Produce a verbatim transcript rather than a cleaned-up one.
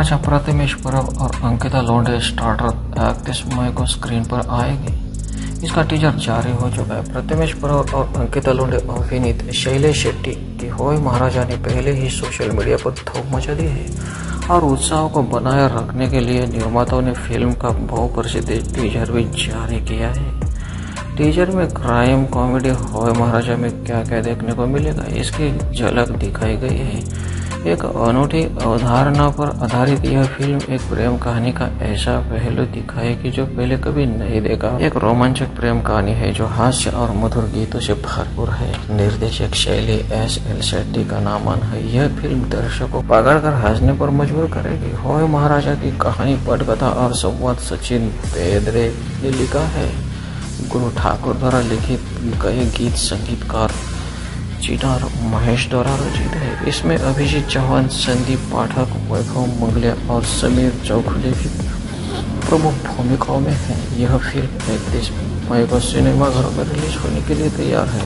महाराजा प्रतिमेश परब और अंकिता लोंढे स्टार्टर इकतीस मई को स्क्रीन पर आएगी। इसका टीजर जारी हो चुका है। प्रतिमेश परब और अंकिता लोंढे अभिनीत शैलेश शेट्टी की होय महाराजा ने पहले ही सोशल मीडिया पर धूम मचा दी है और उत्साह को बनाए रखने के लिए निर्माताओं ने फिल्म का बहुप्रसिद्ध टीजर भी जारी किया है। टीजर में क्राइम कॉमेडी होय महाराजा में क्या क्या देखने को मिलेगा, इसकी झलक दिखाई गई है। एक अनूठी अवधारणा पर आधारित यह फिल्म एक प्रेम कहानी का ऐसा पहलू दिखाएगी जो पहले कभी नहीं देखा। एक रोमांचक प्रेम कहानी है जो हास्य और मधुर गीतों से भरपूर है। निर्देशक शैली एस एल शेट्टी का नामान है। यह फिल्म दर्शकों को पकड़कर हंसने पर मजबूर करेगी। होय महाराजा की कहानी, पटकथा और संवाद सचिन बेदरे ने लिखा है। गुरु ठाकुर द्वारा लिखित गए गीत संगीतकार चिनार महेश द्वारा रचित है। इसमें अभिजीत चौहान, संदीप पाठक, वैभव मंगलिया और समीर चौखुले भी प्रमुख भूमिकाओं में हैं। यह फिल्म इकतीस मई को सिनेमाघरों में रिलीज होने के लिए तैयार है।